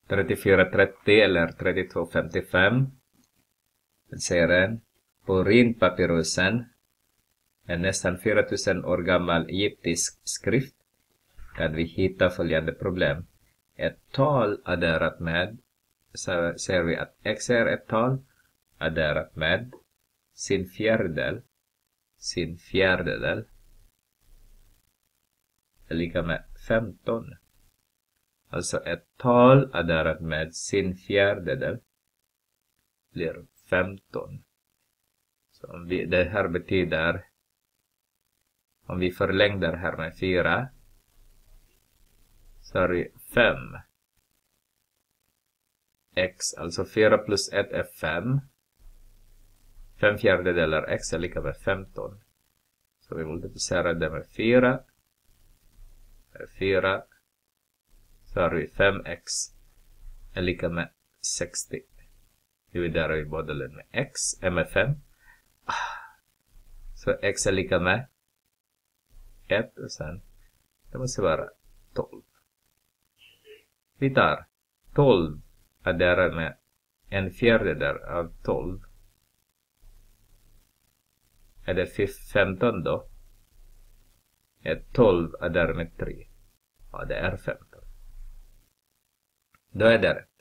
3430 eller 3255. Den säger den. På Rin-papyrusen, en nästan 4000 år gammal egyptisk skrift, kan vi hitta följande problem. Ett tal adderat med, så ser vi att x är ett tal adderat med sin fjärdedel är lika med 15. Alltså ett tal adderat med sin fjärdedel blir 15. Så om det här betyder, om vi förlängder här med 4, så har vi 5 x, alltså 4 plus 1 är 5. 5 fjärdedelar x är lika med 15. Så vi multiplicerar det med 4. Så har vi 5x är lika med 60. Dividerar vi båda med x är med 5. Så x är lika med 1 och sen det måste vara 12. Vi tar 12 adderar med en fjärdedel av 12. Är det 15 då? Är 12 adderar med 3. Ja, det är 15. Då är det.